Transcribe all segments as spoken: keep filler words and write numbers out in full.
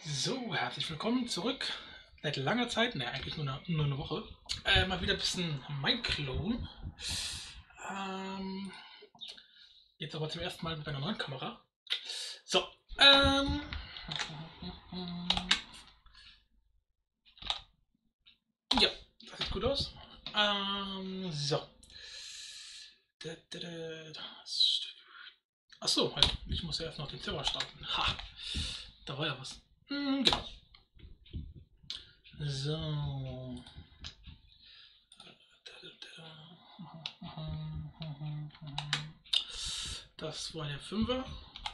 So, herzlich willkommen zurück. Seit langer Zeit, ne, eigentlich nur eine, nur eine Woche. Äh, mal wieder ein bisschen mein Klon. Ähm, jetzt aber zum ersten Mal mit einer neuen Kamera. So, ähm. Ja, das sieht gut aus. Ähm, so. Achso, halt, ich muss ja erst noch den Server starten. Ha, da war ja was. Hm, genau. So. Das war der Fünfer.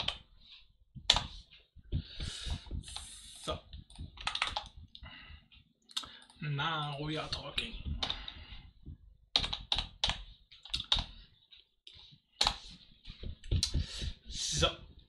So. Na, Roya Talking. So.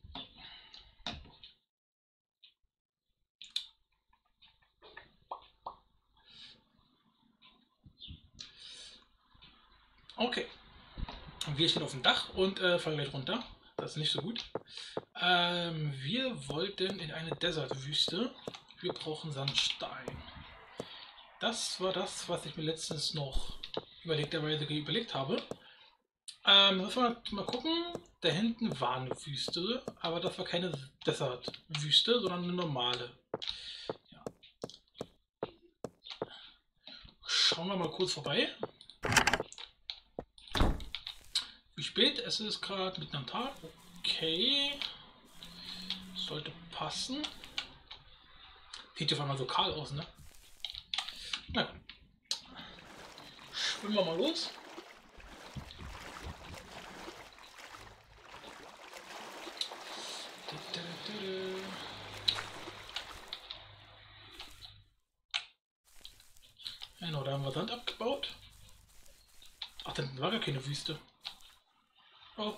Okay. Wir stehen auf dem Dach und äh, fallen gleich runter. Das ist nicht so gut. Ähm, wir wollten in eine Desert-Wüste. Wir brauchen Sandstein. Das war das, was ich mir letztens noch überlegterweise überlegt habe. Ähm, müssen wir mal gucken. Da hinten war eine Wüste, aber das war keine Desert-Wüste, sondern eine normale. Ja. Schauen wir mal kurz vorbei. Wie spät? Es ist gerade mitten am Tag. Okay. Sollte passen. Sieht auf einmal so kahl aus, ne? Na gut. Schwimmen wir mal los. Genau, da haben wir Sand abgebaut. Ach, dann war gar keine Wüste. Oh.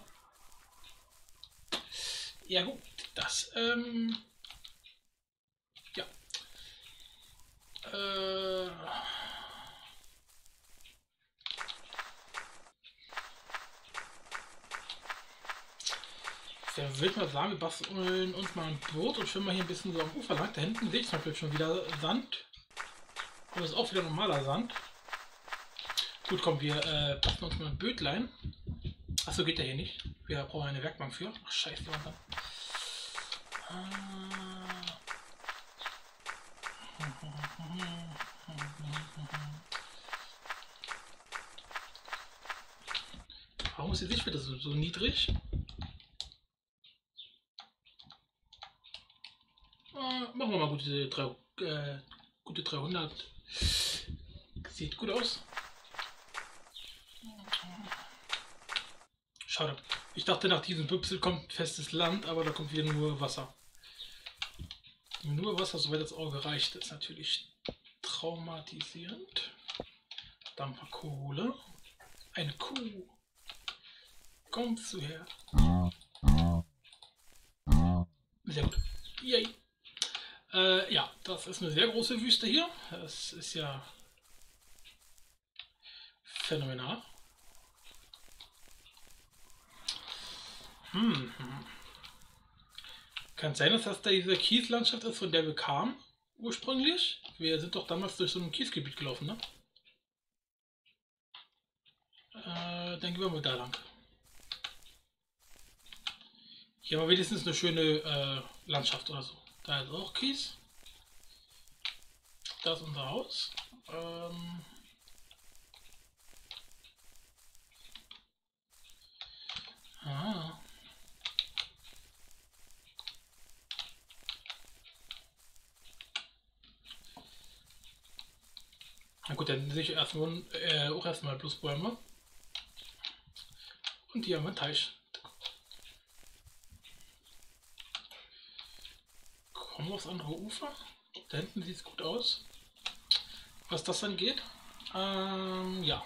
Ja gut, das, ähm... ja. Äh... Der will mal sagen, wir basteln uns mal ein Boot und schwimmen mal hier ein bisschen so am Ufer lang. Da hinten sehe ich zum Beispiel schon wieder Sand. Und das ist auch wieder normaler Sand. Gut, komm, wir äh, basteln uns mal ein Bötlein. Achso, geht der hier nicht. Wir brauchen eine Werkbank für. Ach, scheiße, was dann? Warum ist die Sicht wieder so, so niedrig? Äh, machen wir mal gute, drei, äh, gute dreihundert. Sieht gut aus. Schade. Ich dachte, nach diesem Büpsel kommt festes Land, aber da kommt wieder nur Wasser. Nur Wasser, soweit das Auge reicht, ist natürlich traumatisierend. Dampfer Kohle. Eine Kuh. Kommst du her? Sehr gut. Yay. Äh, ja, das ist eine sehr große Wüste hier. Das ist ja phänomenal. Hm. Kann es sein, dass das da diese Kieslandschaft ist, von der wir kamen ursprünglich? Wir sind doch damals durch so ein Kiesgebiet gelaufen, ne? Äh, dann gehen wir mal da lang. Hier haben wir wenigstens eine schöne äh, Landschaft oder so. Da ist auch Kies. Da ist unser Haus. Ähm ah. Na gut, dann sehe ich erstmal äh, auch erstmal bloß Bäume. Und hier haben wir einen Teich. Kommen wir aufs andere Ufer. Da hinten sieht es gut aus. Was das angeht. Ähm, ja.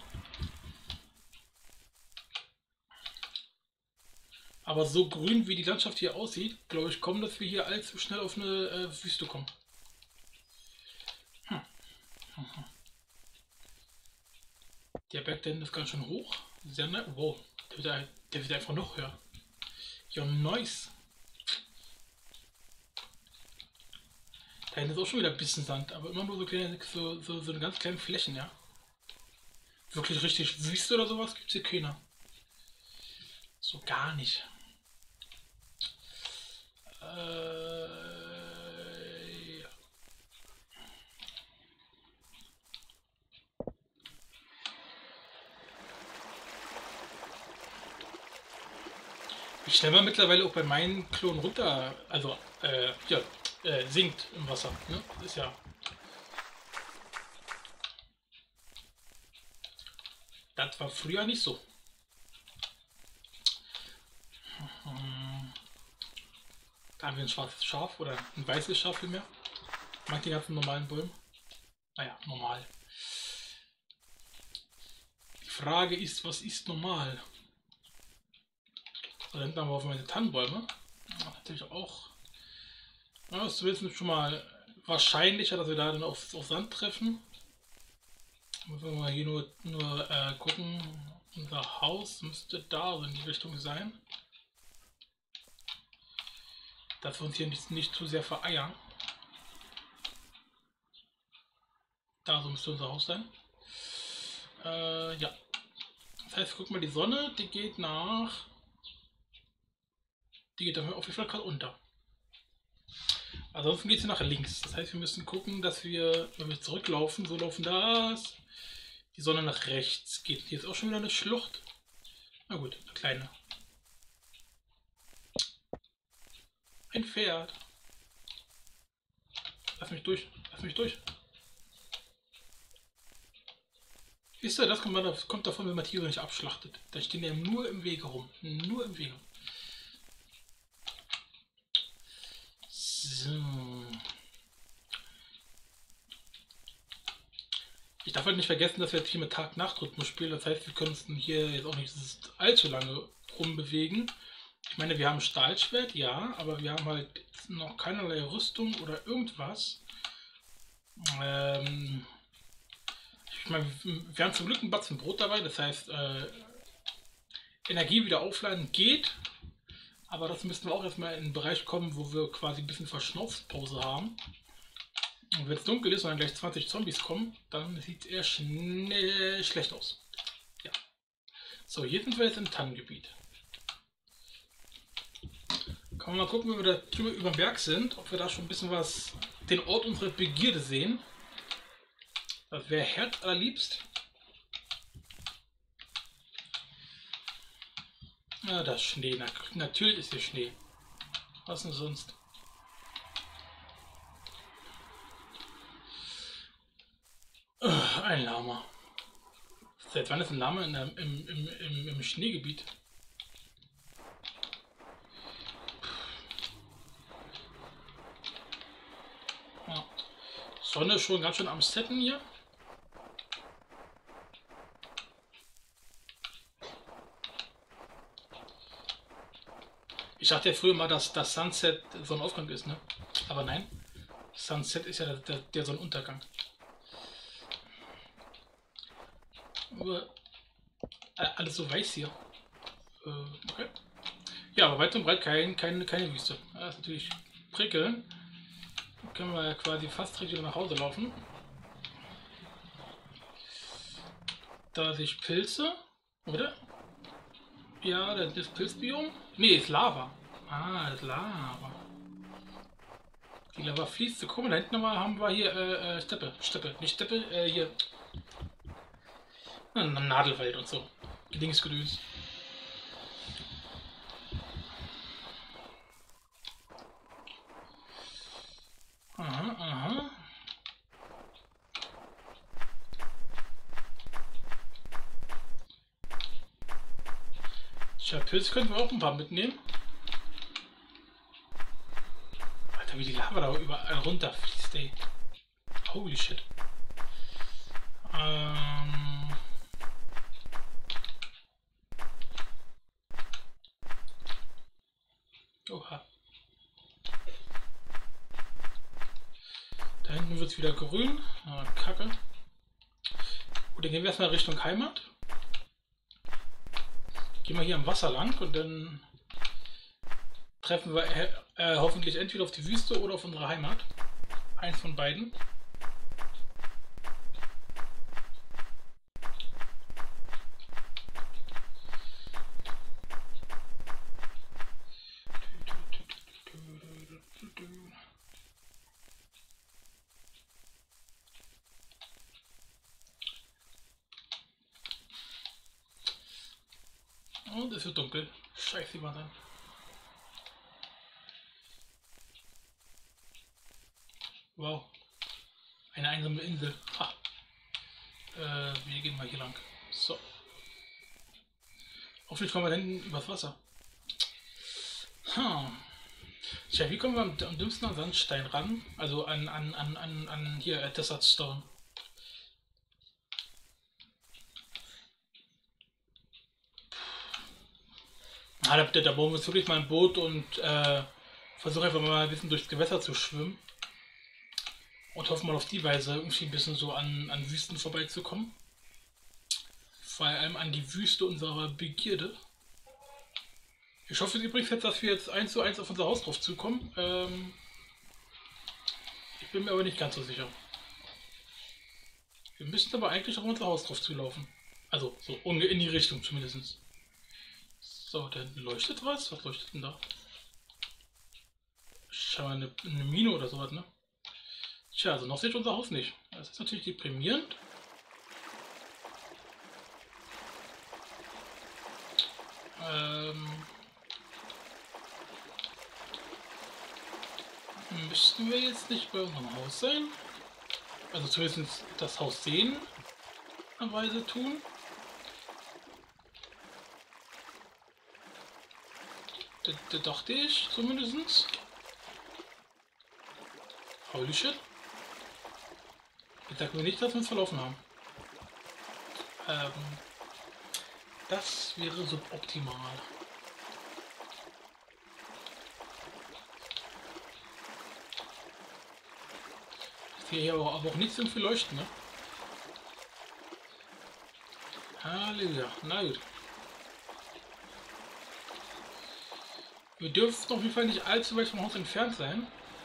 Aber so grün wie die Landschaft hier aussieht, glaube ich, kommen, dass wir hier allzu schnell auf eine äh, Wüste kommen. Hm. Mhm. Der Berg denn ist ganz schön hoch. Sehr nett. Wow, der wird, der wird einfach noch höher. Ja, nice. Da hinten ist auch schon wieder ein bisschen Sand, aber immer nur so kleine, so, so, so eine ganz kleine Flächen, ja. Wirklich richtig Wüste oder sowas gibt es hier keiner. So gar nicht. Äh, ja. Wie schnell man mittlerweile auch bei meinen Klonen runter, also äh, ja, äh, sinkt im Wasser. Ne? Das ist ja. Das war früher nicht so. Da haben wir ein schwarzes Schaf oder ein weißes Schaf vielmehr. Mag die ganzen normalen Bäume. Naja, normal. Die Frage ist, was ist normal? Da hinten haben wir auf meine Tannenbäume. Ja, natürlich auch. Ja, das ist zumindest schon mal wahrscheinlicher, dass wir da dann auf, auf Sand treffen. Müssen wir mal hier nur, nur äh, gucken. Unser Haus müsste da so in die Richtung sein. Dass wir uns hier nicht, nicht zu sehr vereiern. Da so müsste unser Haus sein. Äh, ja. Das heißt, guck mal, die Sonne, die geht nach. Die geht auf jeden Fall gerade unter. Ansonsten geht sie nach links. Das heißt, wir müssen gucken, dass wir, wenn wir zurücklaufen, so laufen das. Die Sonne nach rechts geht. Hier ist auch schon wieder eine Schlucht. Na gut, eine kleine. Ein Pferd. Lass mich durch. Lass mich durch. Wisst ihr, das kommt, das kommt davon, wenn man Tiere nicht abschlachtet. Da stehen ja nur im Wege rum. Nur im Wege. So. Ich darf halt nicht vergessen, dass wir jetzt hier mit Tag-Nacht-Rhythmus spielen. Das heißt, wir können uns hier jetzt auch nicht allzu lange rumbewegen. Ich meine, wir haben ein Stahlschwert, ja, aber wir haben halt noch keinerlei Rüstung oder irgendwas. Ähm ich meine, wir haben zum Glück ein Batzen Brot dabei, das heißt, äh, Energie wieder aufladen geht. Aber das müssten wir auch erstmal in einen Bereich kommen, wo wir quasi ein bisschen Verschnaufspause haben. Und wenn es dunkel ist und dann gleich zwanzig Zombies kommen, dann sieht es eher schnell schlecht aus. Ja. So, hier sind wir jetzt im Tannengebiet. Können wir mal gucken, wenn wir da drüber über den Berg sind, ob wir da schon ein bisschen was, den Ort unserer Begierde sehen. Das wäre herzallerliebst. Ja, das ist Schnee. Na, natürlich ist hier Schnee. Was denn sonst? Uh, ein Lama. Seit wann ist ein Lama in der, im, im, im, im Schneegebiet? Ja. Sonne ist schon ganz schön am Setten hier. Ich dachte ja früher mal, dass das Sunset Sonnenaufgang ist, ne? Aber nein, Sunset ist ja der, der, der Sonnenuntergang. Aber, äh, alles so weiß hier. Äh, okay. Ja, aber weit und breit kein, kein, keine Wüste. Das ist natürlich prickeln. Dann können wir ja quasi fast direkt wieder nach Hause laufen. Da sehe ich Pilze, oder? Ja, das ist Pilzbiom. Nee, ist Lava. Ah, das ist Lava. Die Lava fließt so. Guck mal, da hinten haben wir hier äh, äh, Steppe. Steppe, nicht Steppe, äh, hier. Ein Nadelwald und so. Gedingsgedöns. Aha, aha. Tja, Pilze könnten wir auch ein paar mitnehmen. Alter, wie die Lava da überall runterfließt, ey. Holy shit. Ähm. Oha. Da hinten wird es wieder grün. Ah, Kacke. Gut, dann gehen wir erstmal Richtung Heimat. Gehen wir hier am Wasser lang und dann treffen wir äh, hoffentlich entweder auf die Wüste oder auf unsere Heimat. Eins von beiden. Und es wird dunkel. Scheiße, die Wand an. Wow. Eine einsame Insel. Ha. Äh, wir gehen mal hier lang. So. Hoffentlich kommen wir dann übers Wasser. Hm. Tja, wie kommen wir am, am dümmsten an Sandstein ran? Also an, an, an, an, an hier, äh, Desert Stone. Ah, da, da bauen wir uns wirklich mal ein Boot und äh, versuchen einfach mal ein bisschen durchs Gewässer zu schwimmen. Und hoffen mal auf die Weise irgendwie ein bisschen so an, an Wüsten vorbeizukommen. Vor allem an die Wüste unserer Begierde. Ich hoffe übrigens jetzt, dass wir jetzt eins zu eins auf unser Haus drauf zukommen. Ähm, ich bin mir aber nicht ganz so sicher. Wir müssten aber eigentlich auf unser Haus drauf zulaufen. Also so in die Richtung zumindest. So, da hinten leuchtet was. Was leuchtet denn da? Scheinbar eine, eine Mine oder sowas, ne? Tja, also noch sehe ich unser Haus nicht. Das ist natürlich deprimierend. Ähm, müssten wir jetzt nicht bei unserem Haus sein? Also zumindest das Haus sehen, Weise tun. Das, das dachte ich zumindest. Holy shit. Ich sag mir nicht, dass wir uns verlaufen haben. Ähm, das wäre suboptimal. Ich sehe hier aber auch nichts irgendwie leuchten, ne? Halleluja, na gut. Wir dürfen auf jeden Fall nicht allzu weit vom Haus entfernt sein.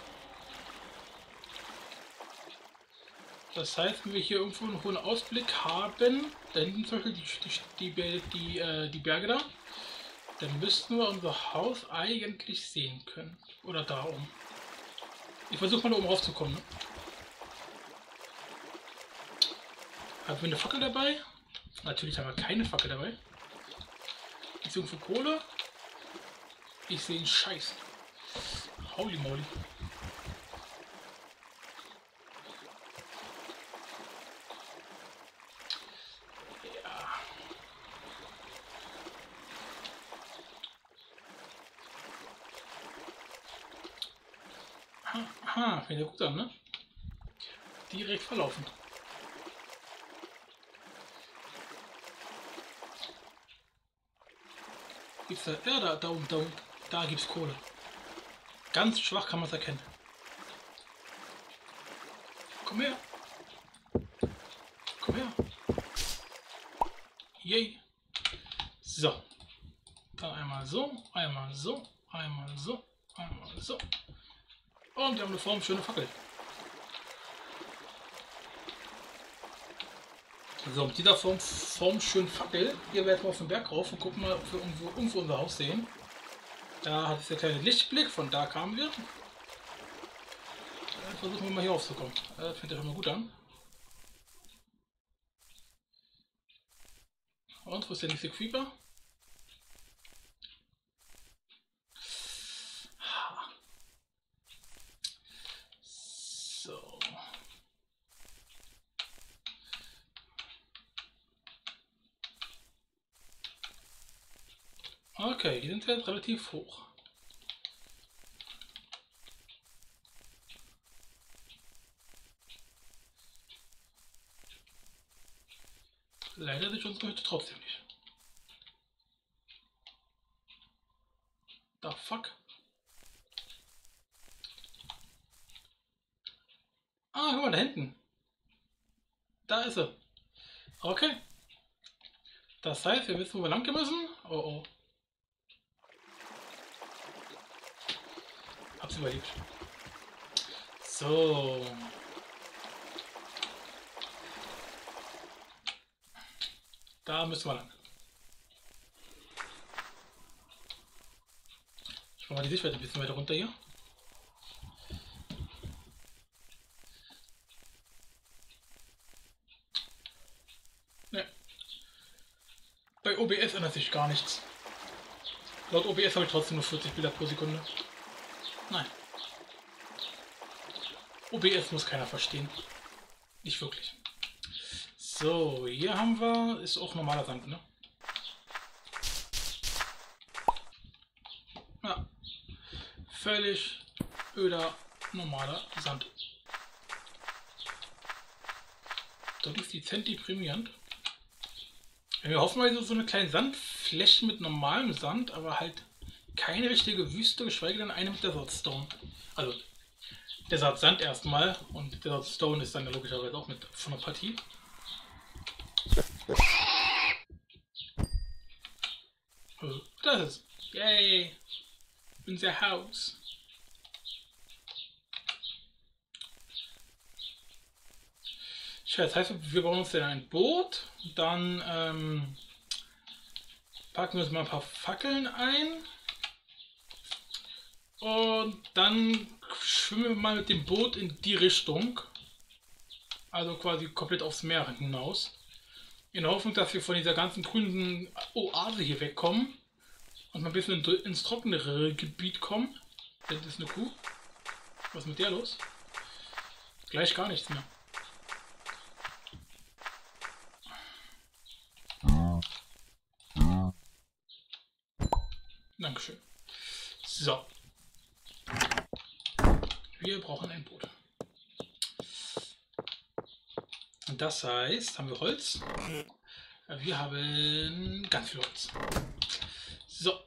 Das heißt, wenn wir hier irgendwo einen hohen Ausblick haben, da hinten zum Beispiel die, die, die, die, äh, die Berge da, dann müssten wir unser Haus eigentlich sehen können. Oder da oben. Ich versuche mal da oben raufzukommen. Ne? Haben wir eine Fackel dabei? Natürlich haben wir keine Fackel dabei. Ist irgendwo Kohle? Ich sehe einen Scheiß. Holy moly. Ja. Aha, fängt ja gut an, ne? Direkt verlaufen. Gibt's da? Ja, da, da oben, da oben. Da gibt's Kohle. Ganz schwach kann man es erkennen. Komm her. Komm her. Yay. So. Dann einmal so, einmal so, einmal so, einmal so. Und wir haben eine Form, schöne Fackel. So, mit dieser Form, Form schön Fackel. Hier werden wir auf den Berg rauf und gucken mal, ob wir irgendwo, irgendwo unser Haus sehen. Da hat es der kleine Lichtblick, von da kamen wir. Dann versuchen wir mal hier aufzukommen. Das fängt ja schon mal gut an. Und wo ist der nächste Creeper? So. Okay, die sind jetzt relativ hoch. Leider sich unsere Hütte trotzdem nicht. Da fuck. Ah, guck mal, da hinten. Da ist sie. Okay. Das heißt, wir wissen, wo wir lang gehen müssen. Oh oh. Hab's überlebt. So. Da müssen wir lang. Ich mache mal die Sichtweite ein bisschen weiter runter hier. Ne. Bei O B S ändert sich gar nichts. Laut O B S habe ich trotzdem nur vierzig Bilder pro Sekunde. Nein. O B S muss keiner verstehen. Nicht wirklich. So, hier haben wir, ist auch normaler Sand, ne? Ja. Völlig öder, normaler Sand. Dort ist die Cent deprimierend. Wir hoffen mal so eine kleine Sandfläche mit normalem Sand, aber halt keine richtige Wüste, geschweige denn eine mit Desert Stone. Also Desert Sand erstmal und Desert Stone ist dann ja logischerweise auch mit von der Partie. Oh, das ist. Yay! Unser Haus. Das heißt, wir bauen uns dann ein Boot, dann ähm, packen wir uns mal ein paar Fackeln ein und dann schwimmen wir mal mit dem Boot in die Richtung, also quasi komplett aufs Meer hinaus, in der Hoffnung, dass wir von dieser ganzen grünen Oase hier wegkommen und mal ein bisschen ins trockenere Gebiet kommen. Das ist eine Kuh. Was ist mit der los? Gleich gar nichts mehr. Dankeschön. So. Wir brauchen ein Boot. Und das heißt, haben wir Holz? Wir haben ganz viel Holz. So.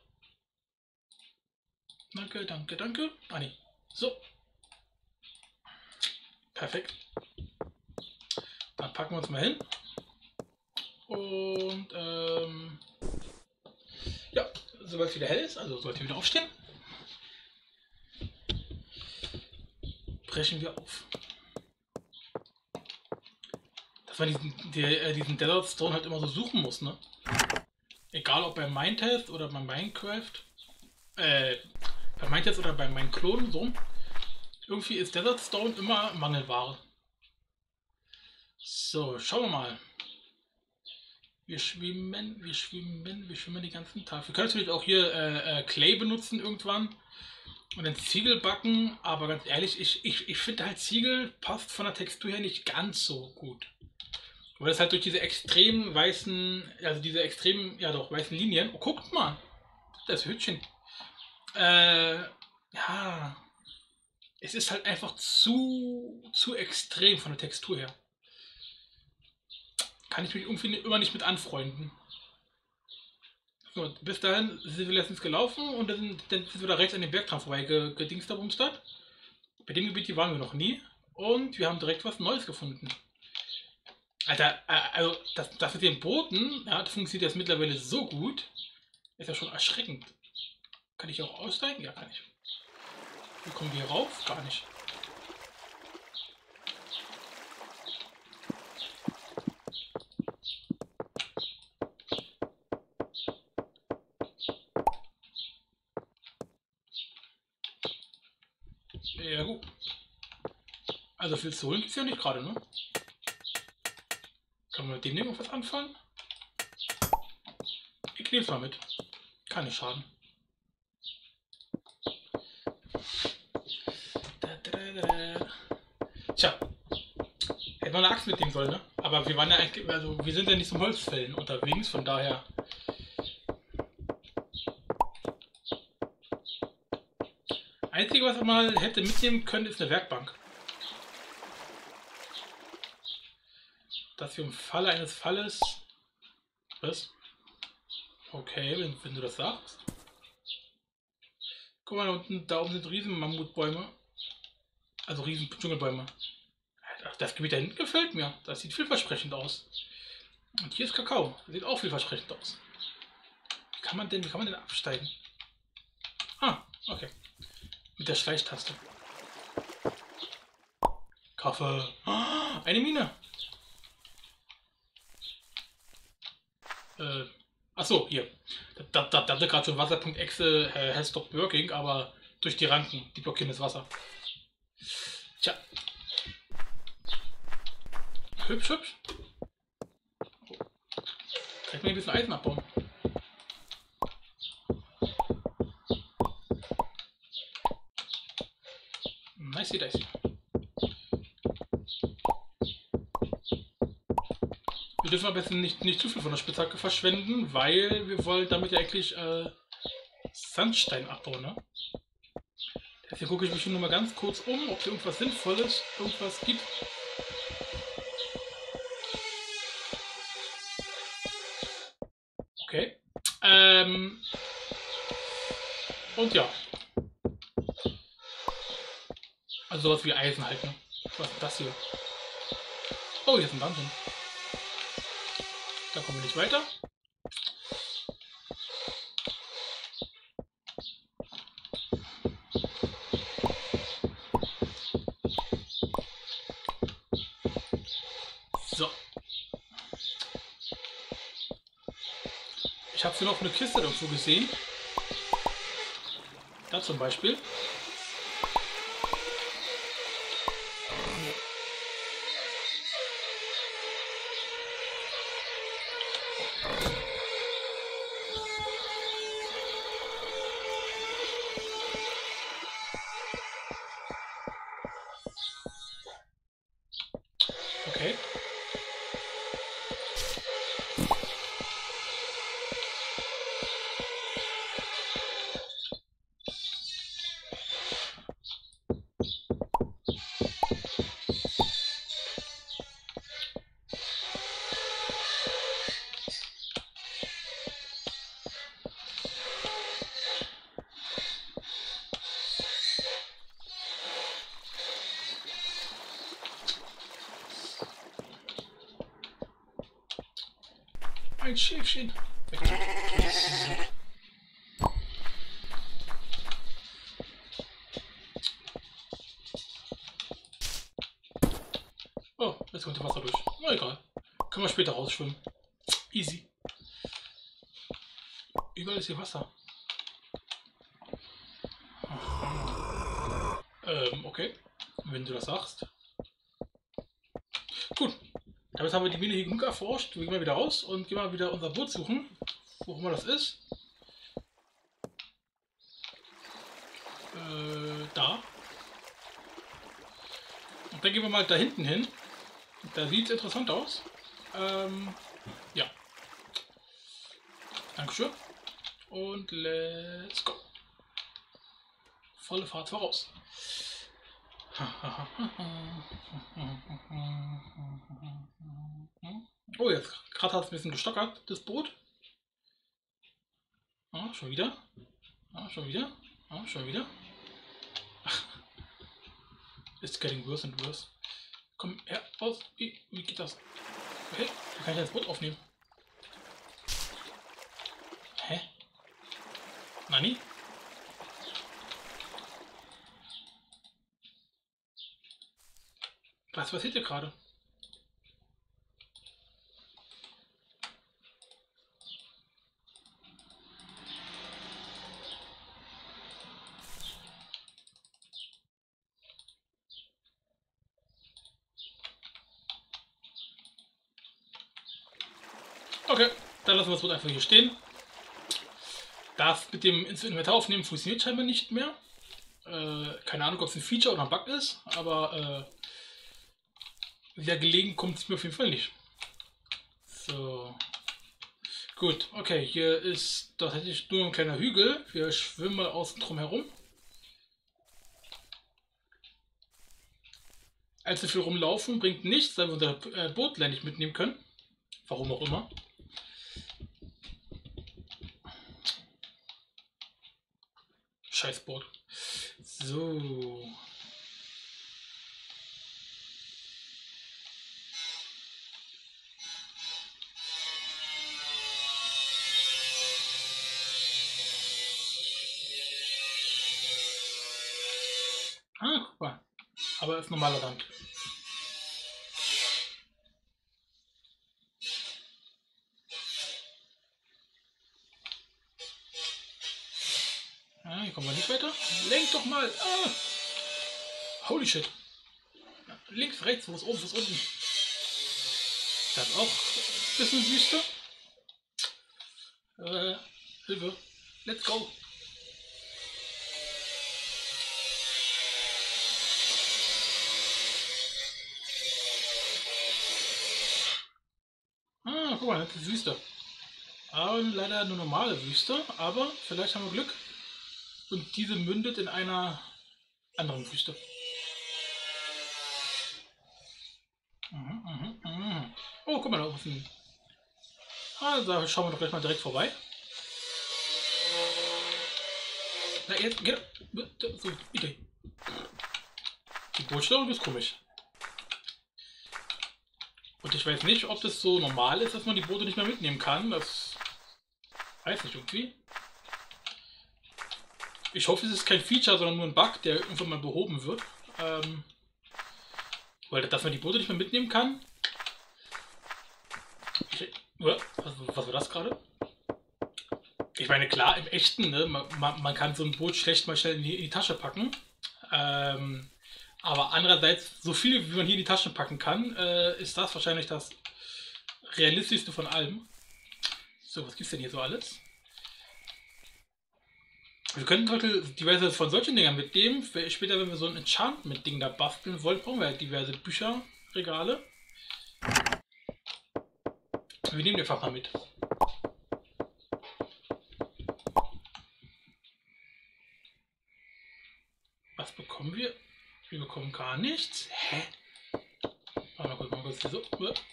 Danke, danke, danke. Ah, nee. So. Perfekt. Dann packen wir uns mal hin. Und, ähm, ja, sobald es wieder hell ist, also sollte wieder aufstehen, brechen wir auf. Dass man diesen, der, äh, diesen Desert Stone halt immer so suchen muss, ne? Egal ob beim Minetest oder beim Minecraft, äh, bei Minetest oder bei meinen Klonen, so. Irgendwie ist Desert Stone immer Mangelware. So, schauen wir mal. Wir schwimmen, wir schwimmen, wir schwimmen den ganzen Tag. Wir können natürlich auch hier äh, äh, Clay benutzen irgendwann und dann Ziegel backen, aber ganz ehrlich, ich, ich, ich finde halt Ziegel passt von der Textur her nicht ganz so gut. Weil es halt durch diese extrem weißen, also diese extrem, ja doch, weißen Linien, oh guckt mal, das Hütchen. Äh, ja, es ist halt einfach zu, zu extrem von der Textur her. Kann ich mich irgendwie immer nicht mit anfreunden. So, bis dahin sind wir letztens gelaufen und dann, dann sind wir da rechts an den Berg dran vorbei gedingst da rumstadt. Bei dem Gebiet hier waren wir noch nie und wir haben direkt was Neues gefunden. Alter, also das, das mit den Booten, ja, das funktioniert jetzt mittlerweile so gut, ist ja schon erschreckend. Kann ich auch aussteigen? Ja, kann ich. Wie kommen wir hier rauf? Gar nicht. Ja gut. Also viel zu holen gibt es ja nicht gerade, ne? Können wir mit dem irgendwas anfangen? Ich nehme es mal mit. Kann nicht schaden. Tja. Hätten wir eine Axt mitnehmen sollen, ne? Aber wir waren ja eigentlich, also wir sind ja nicht zum Holzfällen unterwegs, von daher. Einzige, was man mal hätte mitnehmen können, ist eine Werkbank. Dass wir im Falle eines Falles. Was? Okay, wenn, wenn du das sagst. Guck mal, da unten, da oben sind riesen Mammutbäume. Also riesen Dschungelbäume. Das Gebiet da hinten gefällt mir. Das sieht vielversprechend aus. Und hier ist Kakao. Das sieht auch vielversprechend aus. Wie kann man denn, wie kann man denn absteigen? Ah, okay. Mit der Schleichtaste. Kaffee. Ah, eine Mine. Äh, achso, hier. Da, da, da hatte gerade schon Wasser.exe äh, has stopped working, aber durch die Ranken, die blockieren das Wasser. Tja. Hübsch, hübsch. Kann ich mal ein bisschen Eisen abbauen? Nice, nice. Wir dürfen aber jetzt nicht, nicht zu viel von der Spitzhacke verschwenden, weil wir wollen damit ja eigentlich äh, Sandstein abbauen, ne? Deswegen gucke ich mich schon noch mal ganz kurz um, ob hier irgendwas Sinnvolles, irgendwas gibt. Okay. Ähm. Und ja. Also sowas wie Eisen halt, ne? Was ist das hier? Oh, hier ist ein Dungeon. Da kommen wir nicht weiter. So. Ich habe hier noch eine Kiste dazu gesehen. Da zum Beispiel. Okay. Ein Schäfchen. Oh, jetzt kommt das Wasser durch. Na egal. Können wir später rausschwimmen. Easy. Überall ist hier Wasser. Ähm, okay. Wenn du das sagst. Gut. Damit haben wir die Mine hier genug erforscht. Wir gehen mal wieder raus und gehen mal wieder unser Boot suchen. Wo immer das ist. Äh, da. Und dann gehen wir mal da hinten hin. Da sieht es interessant aus. Ähm, ja. Dankeschön. Und let's go. Volle Fahrt voraus. Oh, jetzt gerade hat es ein bisschen gestockert, das Boot. Ah, schon wieder. Ah, schon wieder. Ah, schon wieder. It's getting worse and worse. Komm her, raus. Wie, wie geht das? Okay, da kann ich das Boot aufnehmen. Hä? Nani? Was passiert hier gerade? Okay, dann lassen wir das Boot einfach hier stehen. Das mit dem ins Inventar aufnehmen funktioniert scheinbar nicht mehr. Äh, keine Ahnung, ob es ein Feature oder ein Bug ist, aber äh, sehr gelegen kommt es mir auf jeden Fall nicht. So. Gut, okay, hier ist tatsächlich nur ein kleiner Hügel. Wir schwimmen mal außen drum herum. Allzu viel rumlaufen bringt nichts, weil wir unser äh, Boot leider nicht mitnehmen können. Warum auch immer. Scheiß Boot. So. Ah, guck mal. Aber ist normaler Sand. hier kommen wir nicht weiter. Lenk doch mal. Ah. Holy shit. Links, rechts, wo ist oben, wo ist unten? Das ist auch ein bisschen Wüste. Äh, Hilfe. Let's go. Ah, guck mal, das ist Wüste. Aber leider eine normale Wüste, aber vielleicht haben wir Glück. Und diese mündet in einer anderen Wüste. Mhm, mhm, mhm. Oh, guck mal, da oben. Ah, da schauen wir doch gleich mal direkt vorbei. Na, jetzt, geht. So, bitte. Die Bootsteuerung ist komisch. Und ich weiß nicht, ob das so normal ist, dass man die Boote nicht mehr mitnehmen kann. Das weiß ich irgendwie. Ich hoffe, es ist kein Feature, sondern nur ein Bug, der irgendwann mal behoben wird. Ähm, weil, dass man die Boote nicht mehr mitnehmen kann. Ich, was, was war das gerade? Ich meine, klar, im Echten, ne, man, man, man kann so ein Boot schlecht mal schnell in die, in die Tasche packen. Ähm, aber andererseits, so viel wie man hier in die Tasche packen kann, äh, ist das wahrscheinlich das realistischste von allem. So, was gibt's denn hier so alles? Wir könnten zum Beispiel diverse von solchen Dingern mitnehmen. Später, wenn wir so ein Enchantment-Ding da basteln wollen, brauchen wir halt diverse Bücherregale. Wir nehmen die einfach mal mit. Was bekommen wir? Wir bekommen gar nichts. Hä? Warte mal kurz, mal kurz. So.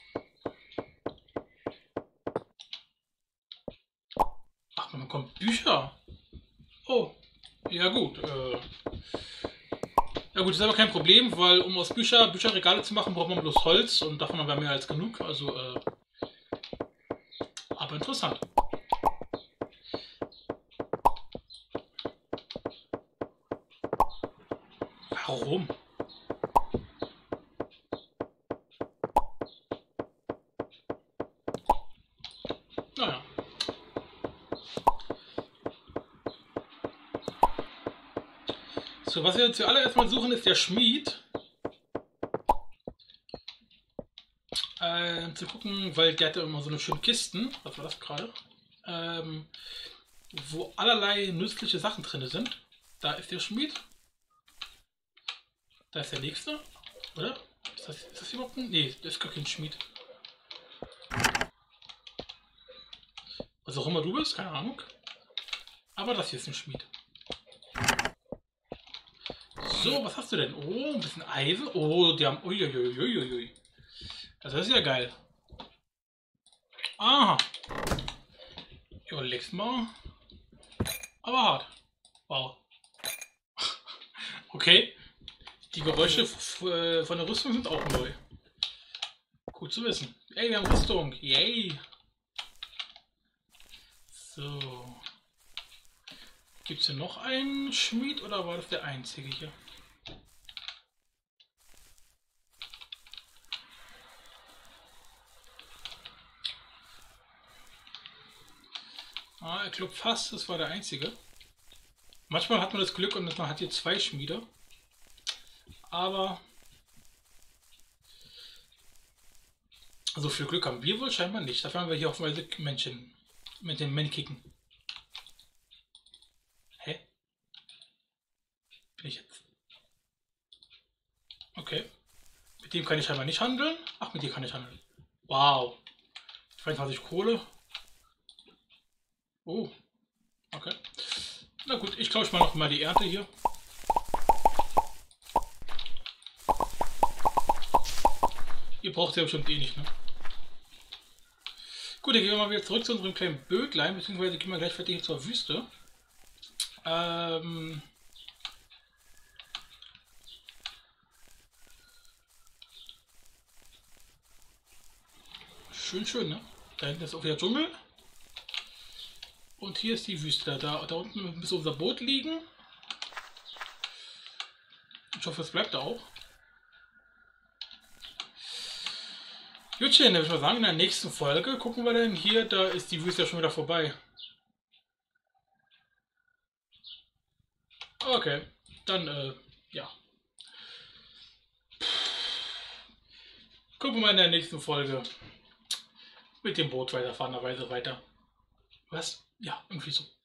Ach, man bekommt Bücher. Oh, ja gut. Äh, ja gut, ist aber kein Problem, weil um aus Bücher Bücherregale zu machen, braucht man bloß Holz und davon haben wir mehr als genug. Also, äh, aber interessant. Warum? Naja. So, was wir zuallererst mal suchen, ist der Schmied. Ähm, zu gucken, weil der hat ja immer so eine schöne Kisten. Was war das gerade? Ähm, wo allerlei nützliche Sachen drin sind. Da ist der Schmied. Da ist der nächste. Oder? Ist das, ist das überhaupt ein? Nee, das ist gar kein Schmied. Was auch immer du bist, keine Ahnung. Aber das hier ist ein Schmied. So, was hast du denn? Oh, ein bisschen Eisen. Oh, die haben. Uiuiuiui. Das ist ja geil. Aha. Ja, leg's mal. Aber hart. Wow. Okay. Die Geräusche von der Rüstung sind auch neu. Gut zu wissen. Ey, wir haben Rüstung. Yay. So. Gibt es hier noch einen Schmied oder war das der einzige hier? Ah, ich glaube fast, das war der einzige. Manchmal hat man das Glück und man hat hier zwei Schmiede. Aber so viel Glück haben wir wohl scheinbar nicht. Dafür haben wir hier hoffenweise Menschen mit den Männikicken. Hä? Bin ich jetzt? Okay. Mit dem kann ich scheinbar nicht handeln. Ach, mit dem kann ich handeln. Wow. zweiundzwanzig Kohle. Oh. Okay. Na gut, ich glaube ich mal noch mal die Ernte hier. Ihr braucht ja bestimmt eh nicht, ne? Gut, dann gehen wir mal wieder zurück zu unserem kleinen Bötlein, beziehungsweise gehen wir gleich fertig zur Wüste. Ähm... Schön, schön, ne? Da hinten ist auch wieder Dschungel. Und hier ist die Wüste. Da, da unten müsste unser Boot liegen. Ich hoffe, es bleibt da auch. Jutchen, dann würde ich mal sagen, in der nächsten Folge gucken wir dann hier, da ist die Wüste ja schon wieder vorbei. Okay, dann, äh, ja. Gucken wir mal in der nächsten Folge mit dem Boot weiterfahren, eine Weise weiter. Was? Ja, irgendwie so.